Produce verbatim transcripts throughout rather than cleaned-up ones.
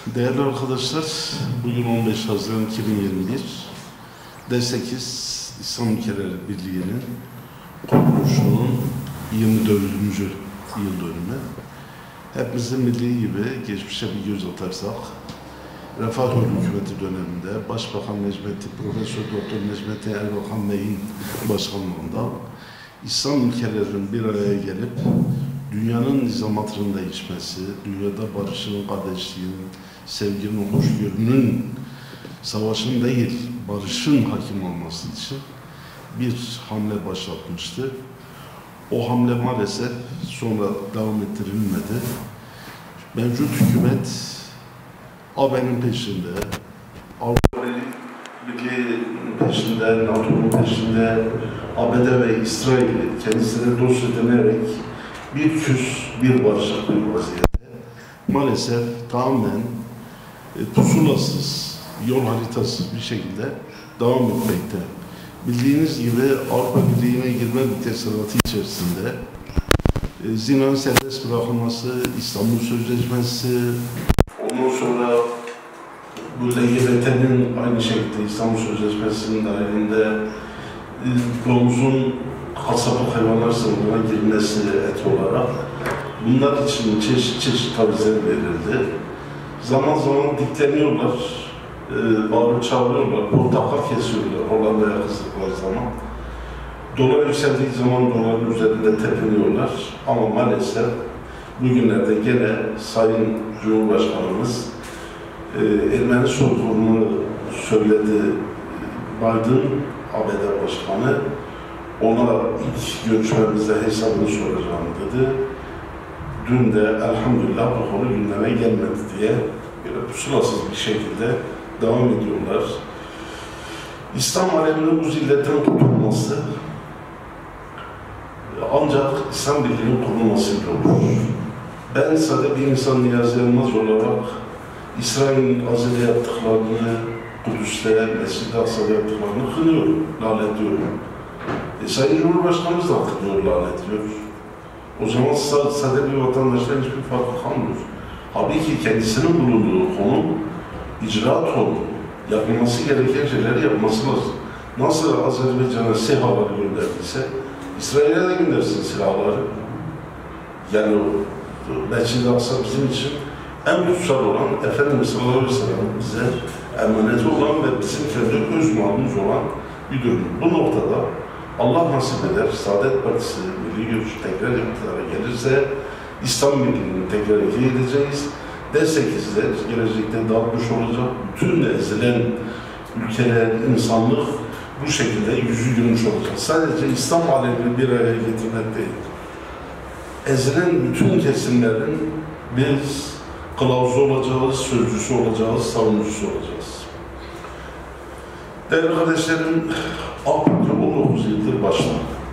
Değerli arkadaşlar, bugün on beş Haziran iki bin yirmi bir, D sekiz İslam Ülkeleri Birliği'nin kuruluşunun yirmi dördüncü yıl dönümü. Hepimizin bildiği gibi geçmişe bir göz atarsak, Refah Hükümeti döneminde Başbakan Necmettin, Profesör Doktor Necmettin Erbakan Bey'in başkanlığında İslam ülkelerinin bir araya gelip dünyanın nizamatının değişmesi, dünyada barışın, kardeşliğin, sevginin, hoşgörünün, savaşın değil, barışın hakim olması için bir hamle başlatmıştı. O hamle maalesef sonra devam ettirilmedi. Mevcut hükümet A B'nin peşinde, Avrupa Birliği'nin peşinde, NATO'nun peşinde, A B D ve İsrail'i kendisine dost edinerek bir küs, bir barışık bir vaziyette maalesef tamamen e, pusulasız, yol haritasız bir şekilde devam etmekte. Bildiğiniz gibi Avrupa Birliği'ne girme müteserratı içerisinde e, zinanın serbest bırakılması, İstanbul Sözleşmesi, ondan sonra bu L G B T'nin aynı şekilde İstanbul Sözleşmesi'nin dahilinde e, domuzun kasaplık hayvanlar sınıfına girmesi et olarak bunlar için çeşit çeşit tavizler verildi. Zaman zaman dikleniyorlar, e, bağırıp çağırıyorlar, portakal kesiyorlar Hollanda'ya kızdıkları zaman. Dolar yükseldiği zaman doların üzerinde tepiniyorlar ama maalesef bugünlerde gene Sayın Cumhurbaşkanımız e, Ermeni soykırımını söyledi. Biden, A B D Başkanı, ona ilk görüşmemizde hesabını soracağım dedi. Dün de elhamdülillah bu konu gündeme gelmedi diye böyle pusulasız bir şekilde devam ediyorlar. İslam aleminin bu zilletten kurtulması ancak İslam Birliği'nin kurulmasıyla olur. Ben sadece bir insan Niyazi Yılmaz olarak İsrail'in Gazze'de yaptıklarını, Kudüs'te, Mescid-i Aksa'da yaptıklarını kınıyorum, lanetliyorum. E, Sayın Cumhurbaşkanımız da kınıyor, lanetliyor. O zaman sadece bir vatandaştan hiçbir farkı kalmıyor. Halbuki kendisinin bulunduğu konu, icraat konu, yapılması gereken şeyleri yapması lazım. Nasıl Azerbaycan'a SİHA'ları gönderdiyse, İsrail'e de göndersin silahları. Yani Mescid-i Aksa bizim için en kutsal olan, Efendimiz sallallahu aleyhi ve sellem bize emanet olan ve bizim kendi öz malımız olan bir durum. Bu noktada Allah nasip eder, Saadet Partisi Milli Görüş tekrar iktidara gelirse İslam Birliği'ni tekrar ikiye edeceğiz. D sekizler gelecekte dağılmış olacak. Bütün ezilen ülkeler, insanlık bu şekilde yüzü gülmüş olacak. Sadece İslam alemini bir araya getirmek değil. Ezilen bütün kesimlerin biz kılavuzu olacağız, sözcüsü olacağız, savunucusu olacağız. Değerli kardeşlerim, A K P on dokuz yıldır başladı.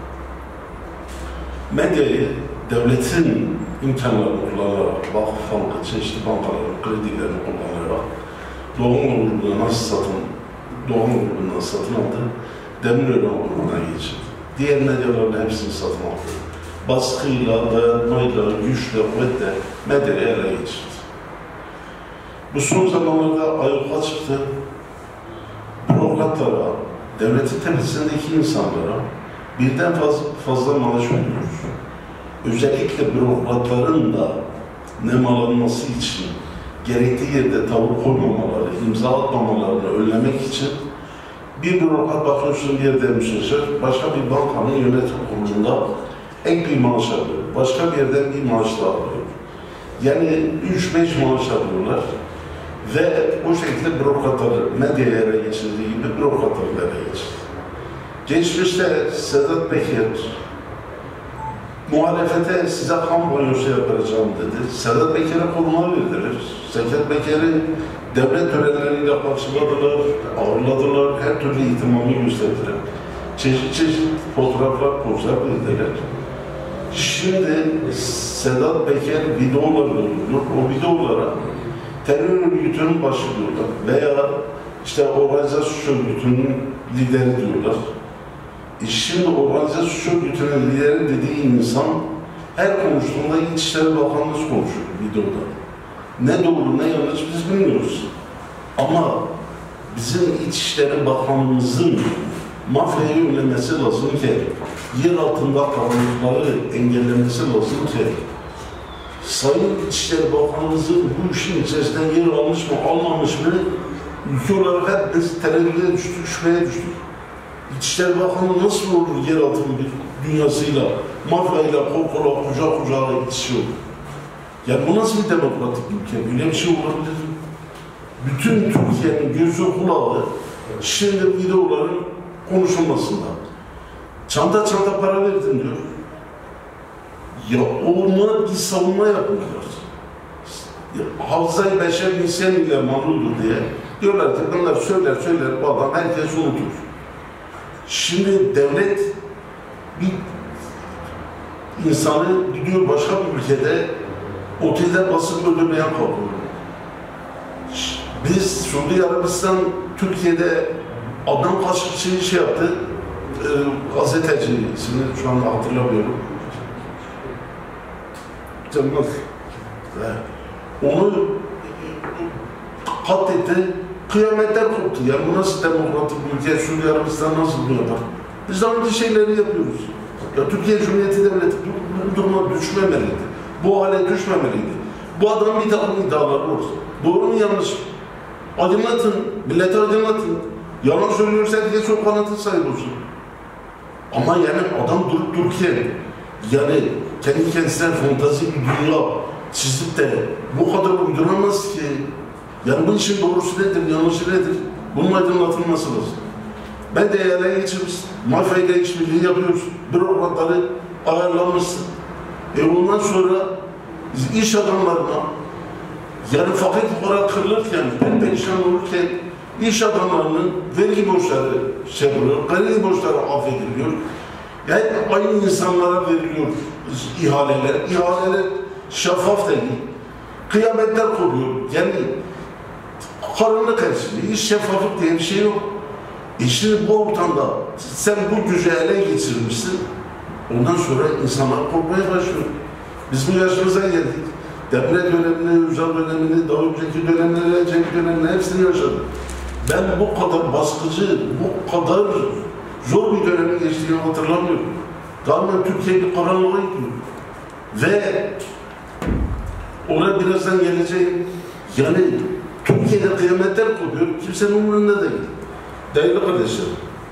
Medyayı devletin imkanlarını kullanarak, vakıf banka, çeşitli bankaların kredilerini kullanarak Doğum grubuna nasıl satın, Doğum grubundan satın aldı, Demirören grubuna geçirdi. Diğer medyaların hepsini satın aldı. Baskıyla, dayanmayla, güçle, kuvvetle medyayı ele geçirdi. Bu son zamanlarda ayyuka çıktı. Bürokratlara, devletin tepesindeki insanlara birden fazla, fazla maaş ödüyor. Özellikle bürokratların da nemalanması için gerektiği yerde tavır koymamaları, imza atmamalarını önlemek için bir bürokrat bakıyorsun bir yerde müsteşar, başka bir bankanın yönetim kurulunda ek bir maaş alıyor. Başka bir yerden bir maaş da alıyor. Yani üç beş maaş alıyorlar. Ve bu şekilde bürokratları medyaya ele geçirdiği gibi bürokratları ele geçirdi. Geçmişte Sedat Peker muhalefete size kampanyosu yapacağım dedi. Sedat Peker'e koruma verdiler. Sedat Peker'i devlet törenleriyle karşıladılar, ağırladılar, her türlü ihtimamı gösterdiler. Çeşit çeşit fotoğraflar, pozlar verdiler. Şimdi Sedat Peker videolarla oluyor. O videolara terör örgütünün başı diyorlar veya işte organizasyon örgütünün lideri diyorlar. E şimdi organizasyon örgütünün lideri dediği insan her konuştuğunda İçişleri Bakanımız konuşuyor videoda. Ne doğru ne yanlış biz bilmiyoruz. Ama bizim İçişleri Bakanımızın mafyayı önlemesi lazım ki, yer altında karanlıkları engellemesi lazım ki, Sayın İçişleri Bakanımızın bu işin içerisinden yer almış mı, almamış mı, ülke olarak hep biz tereddüde düştük, şüpheye düştük. İçişleri Bakanı nasıl olur yer altının bir dünyasıyla, mafyayla, kol kola, kucak kucağa itişiyor? Yani bu nasıl bir demokratik ülke? Böyle bir şey olabilir mi? Bütün Türkiye'nin gözü kulağı şimdi videoların konuşulmasında. Çanta çanta para verdim diyor. Ya ona bir savunma yapıyorlar. Hafızayı beşer insan ile maluldur diye. Diyorlar ki bunlar söyler söyler bu adam herkes unutur. Şimdi devlet bir insanı gidiyor başka bir ülkede otelde basıp öldürmeyen kalkıyor. Biz Suudi Arabistan Türkiye'de adam kaç kişiyi şey yaptı, e, gazeteci ismini şu an hatırlamıyorum. Cemil. Onu katletti, kıyametler koptu. Yani bu nasıl demokratik ülke, Suudi Arabistan nasıl bunu yapar? Biz de aynı şeyleri yapıyoruz. Ya Türkiye Cumhuriyeti Devleti bu, bu duruma düşmemeliydi. Bu hale düşmemeliydi. Bu adamın bir takım iddiaları var. Doğru mu yanlış mı? Aydınlatın, milleti aydınlatın. Yalan söylüyorsa herkes çok kanatın sahibi olsun. Ama yani adam durup dururken, yani kendi kendisine fantazi bir dünya çizip de bu kadar uyduramaz ki. Yani bu işin doğrusu nedir, yanlışı nedir? Bunun aydınlatılması lazım. Ben de ele geçirmiş, mafyayla işbirliği yapıyoruz. Bürokratları ayarlanmışsın. E ondan sonra iş adamlarına, yani fakir fukara kırılırken, ben perişan olurken iş adamlarının vergi borçları şey oluyor, kredi borçları affediliyor. Yani aynı insanlara veriliyor ihaleler. İhaleler şeffaf değil. Kıyametler kopuyor. Yani karanlık karşılığı, iş şeffaflık diye bir şey yok. E şimdi bu ortamda sen bu gücü ele geçirmişsin, ondan sonra insanlar korkmaya başlıyor. Biz bu yaşımıza geldik. Deprem dönemini, Özel dönemini, daha önceki dönemleri, önceki dönemini hepsini yaşadık. Ben bu kadar baskıcı, bu kadar zor bir dönemi geçtiğini hatırlamıyorum. Tamamen Türkiye bir karanlığa gidiyor. Ve oraya birazdan geleceğim. Yani Türkiye'de kıyametler kopuyor, kimsenin umurunda değil. Değerli kardeşlerim,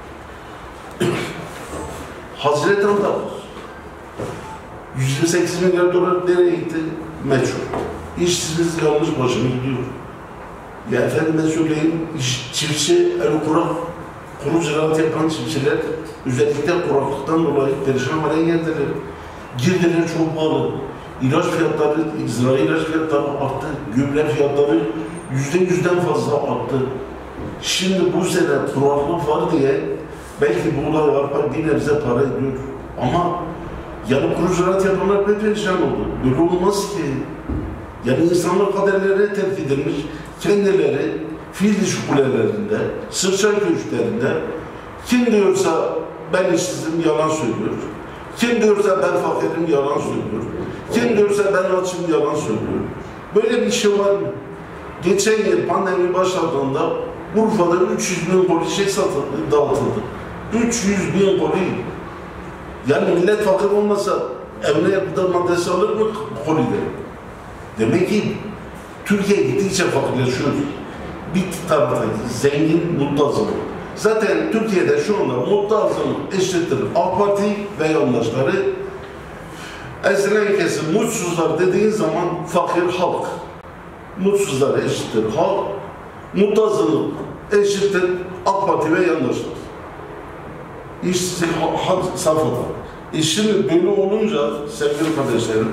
Hazreti Allah yüz yirmi sekiz milyar dolar nereye gitti? Meçhul. İşsizlik yanlış başına gidiyor. Ya efendime söyleyeyim, iş, çiftçi, el kurak, kuru ziraat yapan çiftçiler özellikle kuraklıktan dolayı perişan hale geldiler. Girdiler çok pahalı. İlaç fiyatları, zirai ilaç fiyatları arttı. Gübre fiyatları yüzde yüzden fazla arttı. Şimdi bu sene kuraklık var diye belki buğday var, bir nebze para ediyor. Ama yani kuru ziraat yapanlar pek perişan oldu. Böyle olmaz ki. Yani insanlar kaderlerine terk edilmiş, kendileri fil dişi kulelerinde, sırçan köşklerinde, kim diyorsa ben işsizim yalan söylüyor, kim diyorsa ben fakirim yalan söylüyor, kim diyorsa ben açım yalan söylüyor. Böyle bir şey var mı? Geçen yıl pandemi başladığında Urfa'da üç yüz bin koli şey satıldı, dağıtıldı. üç yüz bin koli. Yani millet fakir olmasa evine gıda maddesi alır mı kolide? Demek ki Türkiye gittikçe fakirleşiyor. Bir taraftaki zengin, mutlu azınlık. Zaten Türkiye'de şu anda mutlu azınlık eşittir AK Parti ve yandaşları. Ezilen kesim mutsuzlar dediğin zaman fakir halk. Mutsuzlar eşittir halk. Mutlu azınlık eşittir AK Parti ve yandaşlar. İşsizlik had safhada. E şimdi böyle olunca sevgili kardeşlerim,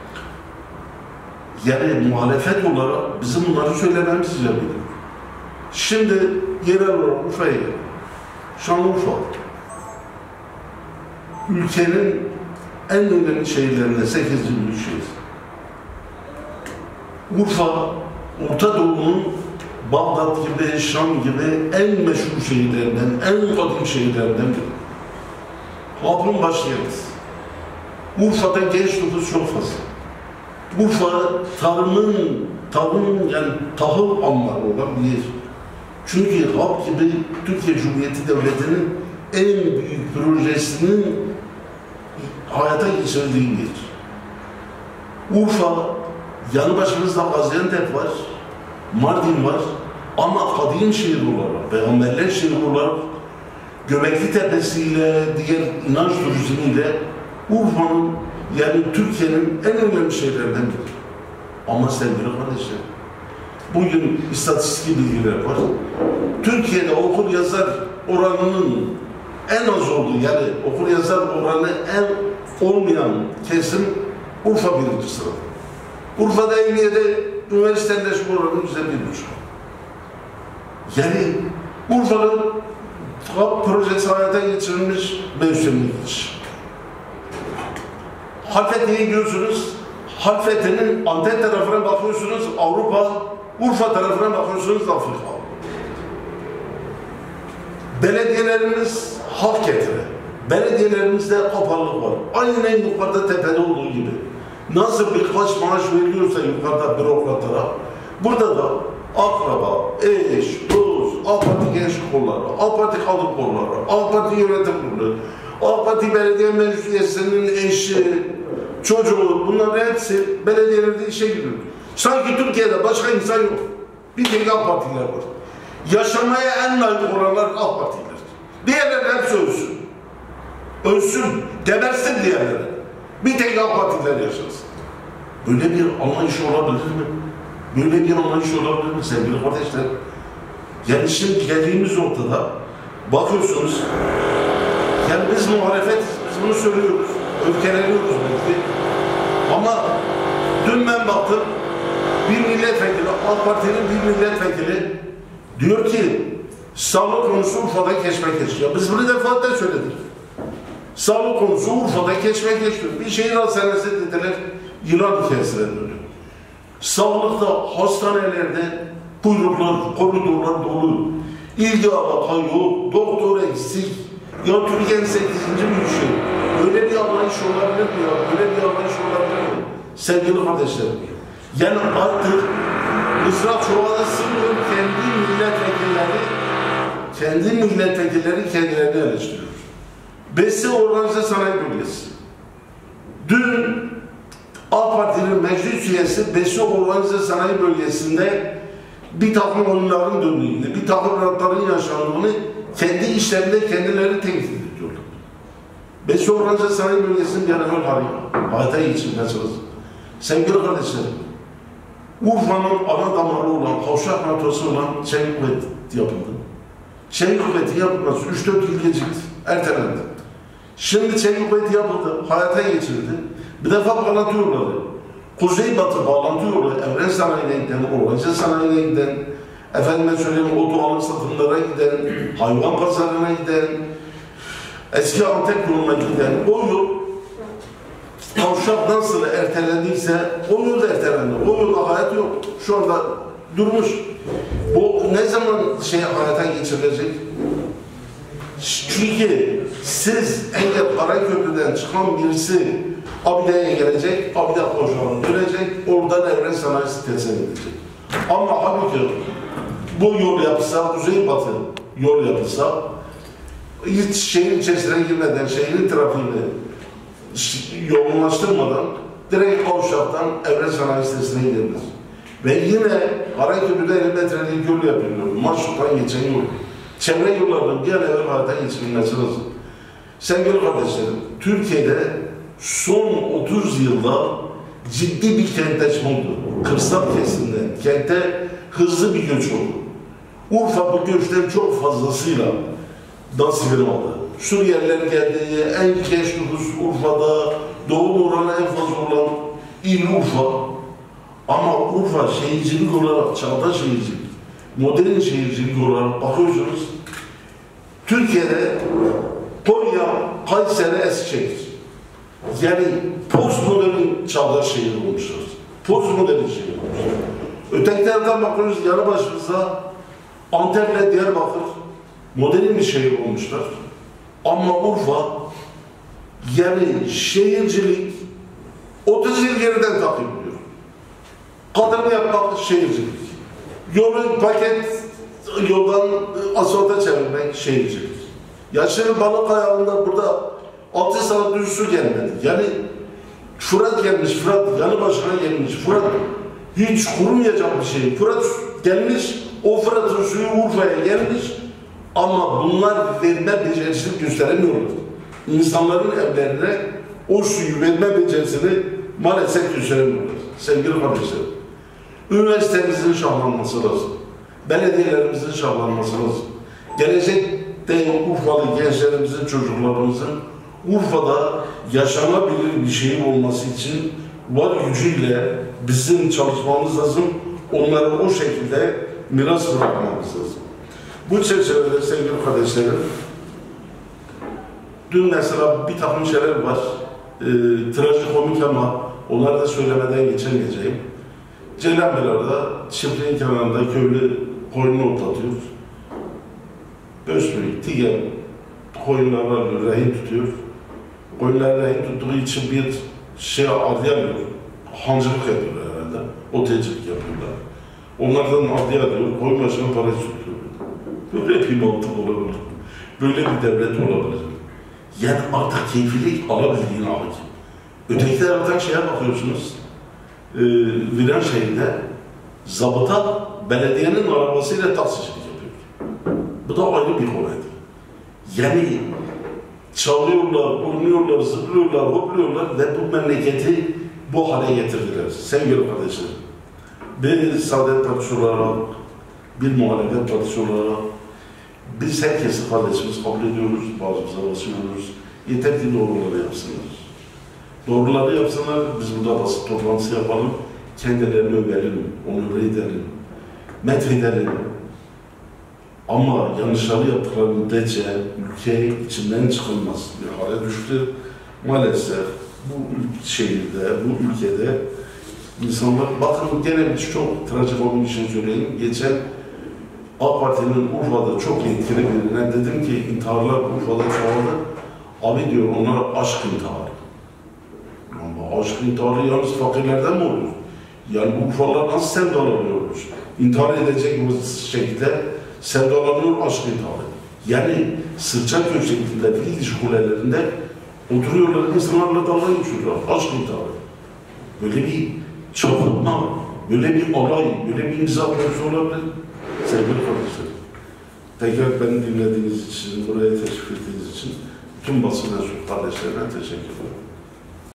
yani muhalefet olarak bizim bunları söylememiz icap ediyor. Şimdi yerel olarak Urfa'ya geliyor. Şanlıurfa. Ülkenin en önemli şehirlerinden sekizinci büyük şehir. Urfa, Orta Doğu'nun Bağdat gibi, Şam gibi en meşhur şehirlerinden, en kadim şehirlerinden biri. Halkın başkenti. Urfa'da genç nüfus çok fazla. Urfa tarımın tarım yani tahıl anları olabilir. Çünkü halk gibi Türkiye Cumhuriyeti Devleti'nin en büyük projesinin hayata geçirildiği yer. Urfa, yanı başımızda Gaziantep var, Mardin var ama kadim şehir olarak, peygamberler şehri olarak Göbekli Tepesi ile diğer inanç turizmiyle Urfa'nın yani Türkiye'nin en önemli şehirlerinden biri. Ama sevgili kardeşler, bugün istatistik bilgiler var. Türkiye'de okur yazar oranının en az olduğu yani okur yazar oranı en olmayan kesim Urfa birinci sırada. Urfa'da Emniye'de üniversiteleşme oranı yüzde bir buçuk. Yani Urfa'nın projesi hayata geçirilmiş mevsimlik iş. Halfeti'ye gidiyorsunuz, Halfeti'nin Antep tarafına bakıyorsunuz Avrupa, Urfa tarafına bakıyorsunuz Afrika. Belediyelerimiz halk getiri. Belediyelerimizde kapalılık var. Aynen yukarıda tepede olduğu gibi. Nasıl birkaç maaş veriliyorsa yukarıda bürokratlara, burada da akraba, eş, dost, A K Parti gençlik kolları, A K Parti kadın kolları, A K Parti yönetim kurulu, A K Parti belediye meclis üyesinin eşi, çocuğu, bunların hepsi belediyelerde işe giriyor. Sanki Türkiye'de başka insan yok. Bir tek A K Partiler var. Yaşamaya en layık olanlar A K Partiler. Diğerleri hepsi ölsün. Ölsün, gebersin diğerleri. Bir tek A K Partiler yaşasın. Böyle bir anlayış olabilir mi? Böyle bir anlayış olabilir mi sevgili kardeşler? Yani şimdi geldiğimiz noktada bakıyorsunuz, yani biz muhalefet, biz bunu söylüyoruz, öfkeleniyoruz belki. Ama dün ben baktım, bir milletvekili, A K Parti'nin bir milletvekili diyor ki, sağlık konusu Urfa'da keşmekeş. Ya biz bunu defalarca söyledik. Sağlık konusu Urfa'da keşmekeş diyor. Bir şehir hastanesi dediler, yılan hikayesine dönüyor. Sağlıkta, hastanelerde kuyruklar, koridorlar dolu. İlgi alaka yok, doktor eksik. Ya Türkiye'nin sekizinci büyük şehir. Böyle bir anlayış olabilir mi ya? Böyle bir anlayış olabilir mi? Sevgili kardeşlerim. Yani artık mızrak çuvada sığmıyor, kendi milletvekilleri kendi milletvekilleri kendilerini eleştiriyor. Besi Organize Sanayi Bölgesi. Dün A K Parti'nin meclis üyesi Besi Organize Sanayi Bölgesi'nde bir takım oyunların döndüğünü, bir takım rantların yaşandığını kendi işlerinde kendileri tenkit ediyorlar. Besi Organize Sanayi Bölgesi'nin genel harika. Hayata geçirmesi lazım. Sevgili kardeşlerim, Urfa'nın ana damarı olan, kavşak noktası olan çelik kuvvet yapıldı. Çelik kuvveti yapılması üç dört yıl gecikti, ertelendi. Şimdi çelik kuvveti yapıldı, hayata geçirildi. Bir defa bağlantı yolları, kuzey-batı bağlantı yolu, Evren Sanayi'ne giden, Organize Sanayi'ne giden, efendime söyleyeyim otoalık satımlara giden, hayvan pazarına giden, eski Antep yoluna giden o yol, kavşak nasıl ertelendiyse o yol da ertelendi. O yolda hayat yok. Şu anda durmuş. Bu ne zaman şey hayata geçirilecek? Çünkü siz eğer Karaköprü'den çıkan birisi Abide'ye gelecek, Abide kavşağına dönecek, oradan Evren Sanayi sitesine gidecek. Ama halbuki bu yol yapılsa, kuzey-batı yol yapılsa, hiç şehrin içerisine girmeden, şehrin trafiğini yoğunlaştırmadan direkt kavşaktan Evren Sanayi sitesine gidebilir. Ve yine Karaköprü'de elli metrelik yol yapılıyor. Marşruttan geçen yol. Çevre yollarının bir an evvel hayata geçirilmesi lazım. Sevgili kardeşlerim, Türkiye'de son otuz yılda ciddi bir kentleşme oldu. Kırsal kesimden kente hızlı bir göç oldu. Urfa bu göçten çok fazlasıyla nasibini aldı. Suriyeliler geldiği en genç nüfus Urfa'da, doğum oranı en fazla olan il Urfa. Ama Urfa şehircilik olarak, çağdaş şehircilik, modern şehircilik olarak bakıyorsunuz, Türkiye'de Konya, Kayseri, Eskişehir. Yani postmodern çağdaş şehir olmuşlar. Postmodern şehir olmuşlar. Öteki taraftan bakıyoruz, yanı başımızda Antep'le Diyarbakır modern bir şehir olmuşlar. Ama Urfa, yani şehircilik otuz yıl geriden takip ediyor. Kaldırımı yapmak şehircilik. Yolu paket yoldan asfalta çevirmek şehircilik. Ya şimdi balık ayağında burada altı saat düz su gelmedi. Yani Fırat gelmiş, Fırat yanı başına gelmiş. Fırat hiç kurumayacak bir şey. Fırat gelmiş, o Fırat'ın suyu Urfa'ya gelmiş. Ama bunlar verme becerisini gösteremiyorlar. İnsanların evlerine o suyu verme becerisini maalesef gösteremiyorlar. Sevgili kardeşlerim, üniversitemizin şahlanması lazım. Belediyelerimizin şahlanması lazım. Gelecekte Urfalı gençlerimizin, çocuklarımızın Urfa'da yaşanabilir bir şeyin olması için var gücüyle bizim çalışmamız lazım. Onları o şekilde miras bırakmamız lazım. Bu çerçevede sevgili kardeşlerim, dün mesela bir takım şeyler var, e, trajikomik ama onları da söylemeden geçemeyeceğim. Ceylanbeler'de çiftliğin kenarında köylü koyunu otlatıyor. Bözbük, Tigen koyunlarla rehin tutuyor. Koyunları rehin tuttuğu için bir şey arayamıyor. Hancılık yapıyorlar herhalde. Otecilik yapıyorlar. Onlardan adliye alıyor, koyun başına para tutuyor. Böyle bir mantık olabilir. Böyle bir devlet olabilir. Yani artık keyfilik alabildiğine hakim. Öteki taraftan şeye bakıyorsunuz, e, Viranşehir'de zabıta belediyenin arabasıyla taksicilik yapıyor. Bu da ayrı bir kolaydı. Yani çalıyorlar, oynuyorlar, zıplıyorlar, hopluyorlar ve bu memleketi bu hale getirdiler. Sevgili kardeşlerim, bir Saadet Partisi olarak, bir muhalefet partisi olarak biz herkesi kardeşimiz kabul ediyoruz, bazımıza basıyoruz. Yeter ki doğruları yapsınlar. Doğruları yapsınlar, biz burada basın toplantısı yapalım, kendilerini övelim, onur edelim, methedelim. Ama yanlışları yaptıkları müddetçe ülke içinden çıkılmaz bir hale düştü. Maalesef bu şehirde, bu ülkede insanlar, bakın gene biz çok trajikomik bir şey söyleyeyim. Geçen A K Parti'nin Urfa'da çok yetkili birine dedim ki intiharlar Urfa'da çoğaldı. Abi diyor onlar aşk intiharı. Ama aşk intiharı yalnız fakirlerden mi olur? Yani Urfalılar nasıl sevdalanıyormuş? İntihar edecek bu şekilde sevdalanıyor aşk intiharı. Yani Sırçaköy şeklinde Filiz kulelerinde oturuyorlar, insanlarla dalga geçiyorlar. Aşk intiharı. Böyle bir çaputma, böyle bir alay, böyle bir imza konusu olabilir. Sevgili kardeşlerim, tekrar beni dinlediğiniz için, buraya teşvik ettiğiniz için tüm basın mensup kardeşlerine teşekkür ederim.